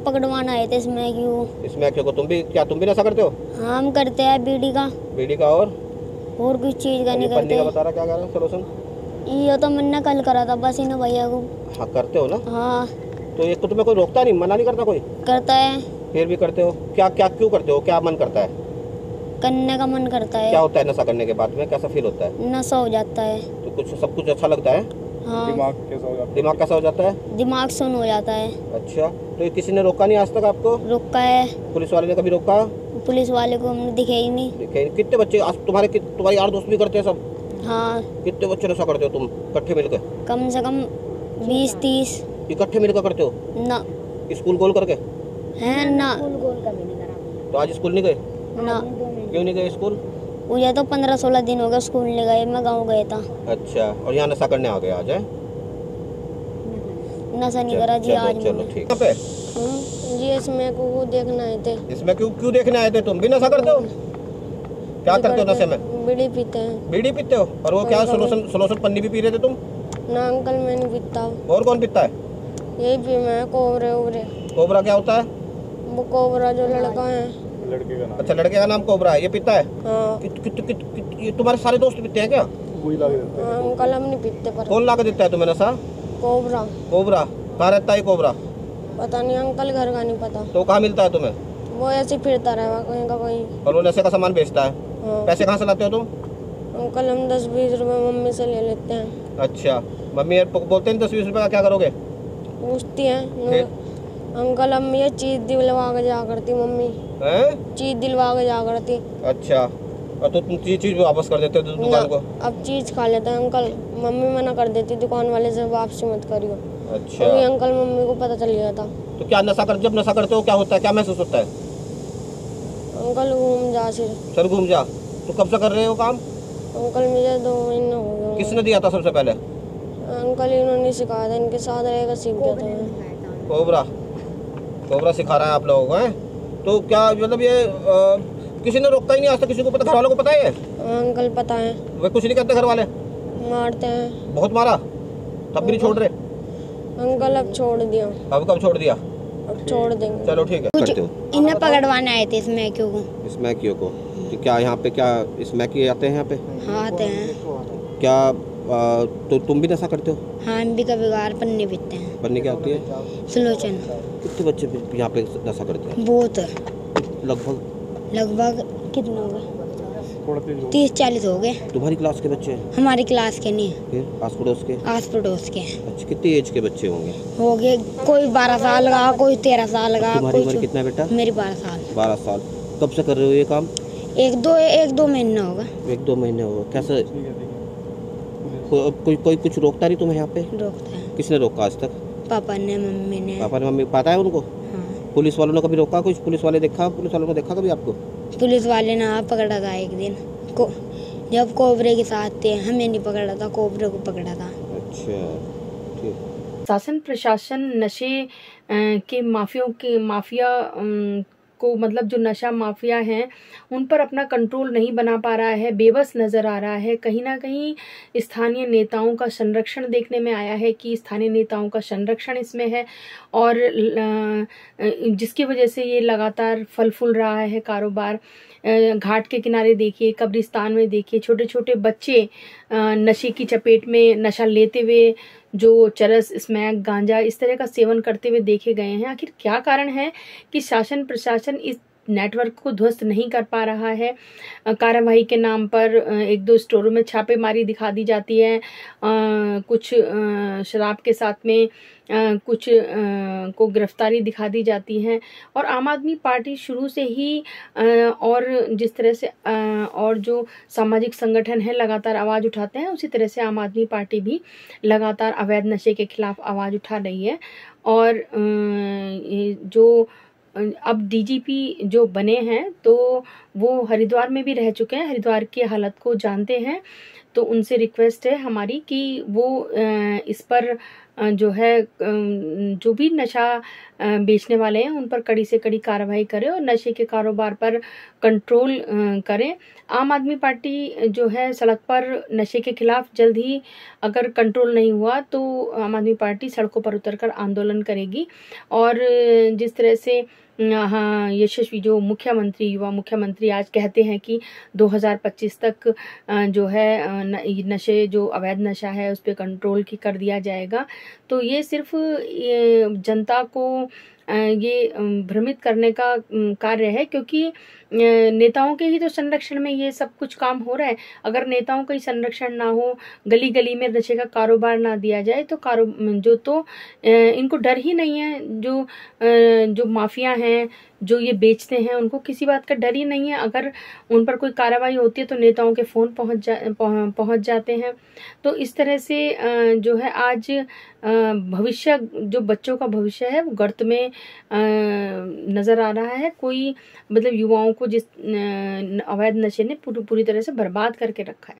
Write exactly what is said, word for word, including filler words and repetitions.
पकड़वाना आए थे इसमें क्यों। इसमें क्यों? तुम भी क्या तुम भी नशा करते हो? हाँ हम करते हैं बीड़ी का। बीड़ी का और और कुछ चीज का नहीं करते। पन्नी का बता रहा क्या कर रहा है सोल्यूशन? ये तो मैंने कल करा था बस इन भैया को। हाँ करते हो ना? हाँ तो ये तो तुम्हें कोई रोकता नहीं, मना नहीं करता कोई? करता है। फिर भी करते हो? क्या क्या क्यों करते हो? क्या मन करता है? करने का मन करता है। क्या होता है नशा करने के बाद में? कैसा फील होता है? नशा हो जाता है। तो कुछ सब कुछ अच्छा लगता है? हाँ। दिमाग कैसा हो जाता है? दिमाग कैसा हो जाता है? दिमाग सुन हो जाता है। अच्छा, तो ये किसी ने रोका नहीं आज तक आपको? रोका है। पुलिस वाले ने कभी रोका? पुलिस वाले को हमने दिखे ही नहीं। दिखे? कितने बच्चे आज तुम्हारे तुम्हारे यार दोस्त भी करते हैं सब? हाँ। कितने बच्चे नशा करते हो तुम इकट्ठे मिलकर? कम से कम बीस तीस। इकट्ठे मिलकर करते हो? ना। स्कूल गोल करके? है ना। तो आज स्कूल नहीं गए? ना। क्यों नहीं गए स्कूल? मुझे तो पंद्रह सोलह दिन हो गए स्कूल नहीं गए, मैं गाँव गया था। अच्छा, और यहाँ नशा करने आ गए आज? है नशा नहीं करा जी आज। चलो ठीक है। जी इसमें को देखना आए थे। इसमें क्यों क्यों देखने आए थे? तुम भी नशा करते हो? क्या करते हो नशे में? बीड़ी पीते हैं। बीड़ी पीते हो? और वो क्या सोलोसन सोलोसन पन्नी भी पी रहे थे तुम? ना अंकल मैं नहीं पीता। और कौन पीता है? यही पी मैं कोबरे उबरे। कोबरा क्या होता है? वो कोबरा जो लड़का है। लड़के का नाम? अच्छा, लड़के का नाम कोबरा है, ये पीता है? हाँ। कित, कित, कित, कित, ये तुम्हारे सारे दोस्त पीते हैं क्या? कोई ला के देता है। अंकल हम नहीं पीते पर। कौन ला के देता है तुम्हें नशा? कोबरा। कोबरा कहाँ रहता है कोबरा? पता नहीं अंकल, घर का नहीं पता। तो कहाँ मिलता है तुम्हें? वो ऐसे फिरता रहा कहीं का कहीं। और वो नशे का सामान बेचता है? हाँ। पैसे कहाँ से लाते हो तुम? अंकल हम दस बीस रुपए मम्मी से ले लेते हैं। अच्छा, मम्मी बोलते हैं दस बीस रुपए का क्या करोगे? पूछती हैं अंकल हम ये चीज दिलवा के जा करती मम्मी। हैं? चीज दिलवा के जा करती। अच्छा, और तो तुम चीज चीज वापस कर देते हो दुकान को? अब चीज खा लेते हैं अंकल, मम्मी मना कर देती दुकान वाले से वापसी मत करियो। अच्छा। अभी अंकल मम्मी को पता चल गया था। तो क्या नशा कर जब नशा करते हो क्या होता है, क्या महसूस होता है? अंकल घूम जा सिर। सर घूम जा। तो कब से कर रहे हो काम? अंकल मुझे दो महीने हो गए। किसने दिया था सबसे पहले? अंकल इन्होंने सिखाया था, इनके साथ रहेगा सीख गया था। कोबरा कोबरा सिखा रहा है आप लोगों को? हैं? तो क्या मतलब ये आ, किसी ने रोकता ही नहीं आज तक? किसी को पता? घर वालों को पता है? अंकल पता है। वे कुछ नहीं करते घर वाले? मारते हैं। बहुत मारा तब भी नहीं छोड़ रहे? अंकल अब छोड़ दिया। अब कब छोड़ दिया? अब छोड़ देंगे। चलो ठीक है। कुछ इन्हें पकड़वाने आए थे इसमें क्यों को। इसमें क्यों को? तो क्या यहाँ पे क्या इसमें किए आते हैं यहाँ पे? हाँ आते हैं। क्या आ, तो तुम भी नशा करते हो? हाँ हम भी कभी कभार पन्नी पीते हैं। पन्नी क्या होती है? सुलोचन। कितने बच्चे यहाँ पे नशा करते हैं? बहुत। लगभग लगभग कितने हो गए? तीस चालीस हो गए। तुम्हारी क्लास के बच्चे हैं? हमारी क्लास के नहीं। फिर आस पड़ोस के? आस पड़ोस के। अच्छा, कितनी एज के बच्चे होंगे? हो गए कोई बारह साल का, कोई तेरह साल का। तुम्हारी उम्र कितना बेटा? मेरी बारह साल। बारह साल। कब से कर रहे हो ये काम? एक दो एक दो महीना होगा। एक दो महीने होगा। कैसे को, कोई कोई कुछ रोकता नहीं तुम्हें यहाँ पे? रोकता है। किसने रोका आज तक? पापा ने, मम्मी ने। पापा ने, मम्मी पता है उनको? हाँ। पुलिस वालों ने कभी रोका? कुछ पुलिस वाले देखा? पुलिस वालों ने देखा कभी आपको? पुलिस वाले ने आप पकड़ा था एक दिन को, जब कोबरे के साथ थे। हमें नहीं पकड़ा था, कोबरे को पकड़ा था। अच्छा ठीक। शासन प्रशासन नशे के माफियों के माफिया को मतलब जो नशा माफिया हैं उन पर अपना कंट्रोल नहीं बना पा रहा है, बेबस नज़र आ रहा है। कहीं ना कहीं स्थानीय नेताओं का संरक्षण देखने में आया है कि स्थानीय नेताओं का संरक्षण इसमें है और जिसकी वजह से ये लगातार फल फूल रहा है कारोबार। घाट के किनारे देखिए, कब्रिस्तान में देखिए, छोटे छोटे बच्चे नशे की चपेट में नशा लेते हुए जो चरस, स्मैक, गांजा इस तरह का सेवन करते हुए देखे गए हैं। आखिर क्या कारण है कि शासन प्रशासन इस नेटवर्क को ध्वस्त नहीं कर पा रहा है? कार्रवाई के नाम पर एक दो स्टोरों में छापेमारी दिखा दी जाती है, कुछ शराब के साथ में कुछ को गिरफ्तारी दिखा दी जाती है। और आम आदमी पार्टी शुरू से ही और जिस तरह से और जो सामाजिक संगठन है लगातार आवाज़ उठाते हैं, उसी तरह से आम आदमी पार्टी भी लगातार अवैध नशे के खिलाफ आवाज़ उठा रही है। और जो अब डीजीपी जो बने हैं तो वो हरिद्वार में भी रह चुके हैं, हरिद्वार की हालत को जानते हैं। तो उनसे रिक्वेस्ट है हमारी कि वो इस पर जो है जो भी नशा बेचने वाले हैं उन पर कड़ी से कड़ी कार्रवाई करें और नशे के कारोबार पर कंट्रोल करें। आम आदमी पार्टी जो है सड़क पर नशे के खिलाफ जल्द ही अगर कंट्रोल नहीं हुआ तो आम आदमी पार्टी सड़कों पर उतरकर आंदोलन करेगी। और जिस तरह से हाँ यशस्वी जो मुख्यमंत्री युवा मुख्यमंत्री आज कहते हैं कि दो हज़ार पच्चीस तक जो है नशे जो अवैध नशा है उस पर कंट्रोल की कर दिया जाएगा, तो ये सिर्फ ये जनता को ये भ्रमित करने का कार्य है, क्योंकि नेताओं के ही तो संरक्षण में ये सब कुछ काम हो रहा है। अगर नेताओं का ही संरक्षण ना हो, गली गली में नशे का कारोबार ना दिया जाए तो कारो जो तो इनको डर ही नहीं है। जो जो माफिया हैं जो ये बेचते हैं उनको किसी बात का डर ही नहीं है। अगर उन पर कोई कार्रवाई होती है तो नेताओं के फ़ोन पहुंच जा पहुंच जाते हैं। तो इस तरह से जो है आज भविष्य जो बच्चों का भविष्य है वो गर्त में नज़र आ रहा है। कोई मतलब युवाओं को जिस अवैध नशे ने पूरी पूरी तरह से बर्बाद करके रखा है।